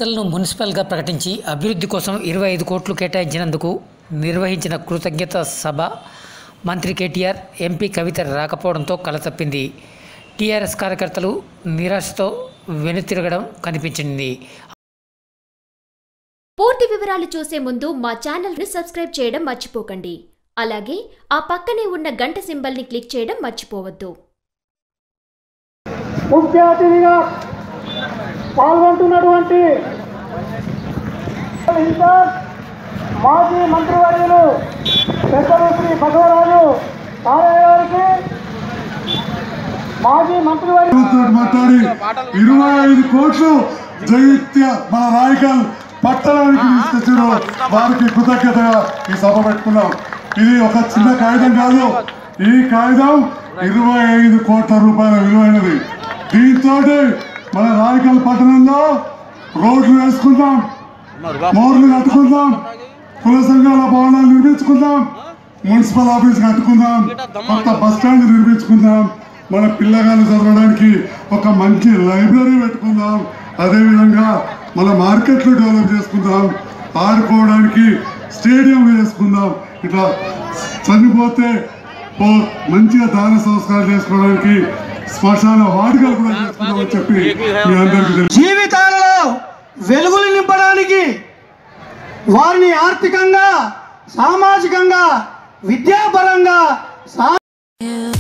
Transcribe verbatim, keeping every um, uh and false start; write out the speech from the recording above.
రాయికల్ను మున్సిపల్గా ప్రకటించి అభివృద్ధి కోసం ఇరవై ఐదు కోట్లు కేటాయించినందుకు నిర్వహించిన కృతజ్ఞత సభ మంత్రి కేటీఆర్, ఎంపీ కవిత రాకపోవడంతో కలతప్పింది. టీఆర్ఎస్ కార్యకర్తలు నిరాశతో వెనుతిరగడం కనిపించింది. పూర్తి వివరాలు చూసే ముందు మా ఛానల్ని సబ్స్క్రైబ్ చేయడం మర్చిపోకండి. అలాగే ఆ పక్కనే ఉన్న గంట సింబల్ని క్లిక్ చేయడం మర్చిపోవద్దు. ముఖ్య అతిథిగా పాల్గొంటున్నటువంటి మాజీ మంత్రివర్యులు పెద్దలు శ్రీ భగవరాజు తారయ్య గారికి, మాజీ మంత్రివర్యులు మాట్లాడి ఇరవై ఐదు కోట్లు జగిత్య మన రాయకల్ పట్టణానికి తీసుకొచ్చారు. వారికి కృతజ్ఞతగా ఈ సభ పెట్టుకున్నాం. ఇది ఒక చిన్న కాగితం కాదు, ఈ కాగితం ఇరవై ఐదు కోట్ల రూపాయల విలువైనది. దీంతో మన రాయకల్ పట్టణంలో రోడ్లు వేసుకుందాం, మోర్లు కట్టుకుందాం, కుల సంఘాల భవనాలు నిర్మించుకుందాం, మున్సిపల్ ఆఫీస్ కట్టుకుందాం, కొత్త బస్ స్టాండ్ నిర్మించుకుందాం, మన పిల్లగాళ్ళు చదవడానికి ఒక మంచి లైబ్రరీ పెట్టుకుందాం, అదేవిధంగా మన మార్కెట్లు డెవలప్ చేసుకుందాం, ఆడుకోవడానికి స్టేడియం చేసుకుందాం. ఇట్లా చనిపోతే మంచిగా దాన సంస్కారం చేసుకోవడానికి శ్మశాన వాటికలు కూడా చేసుకుందామని చెప్పి మీ అందరికీ తెలుసు. జీవితాలలో వెలుగులు నింపడానికి, వారిని ఆర్థికంగా, సామాజికంగా, విద్యాపరంగా